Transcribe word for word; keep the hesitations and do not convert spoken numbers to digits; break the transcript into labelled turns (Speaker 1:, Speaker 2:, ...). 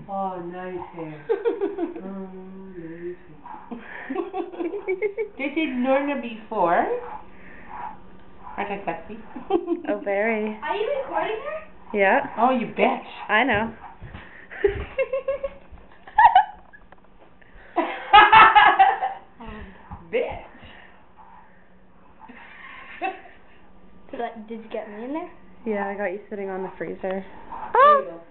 Speaker 1: Oh, nice hair. Oh, nice hair. This is Lorna before. Aren't I sexy?
Speaker 2: Oh, very.
Speaker 3: Are you recording her?
Speaker 2: Yeah.
Speaker 1: Oh, you bitch.
Speaker 2: I know.
Speaker 1: Bitch.
Speaker 3: Did, I, did you get me in there?
Speaker 2: Yeah, I got you sitting on the freezer.
Speaker 1: There you go.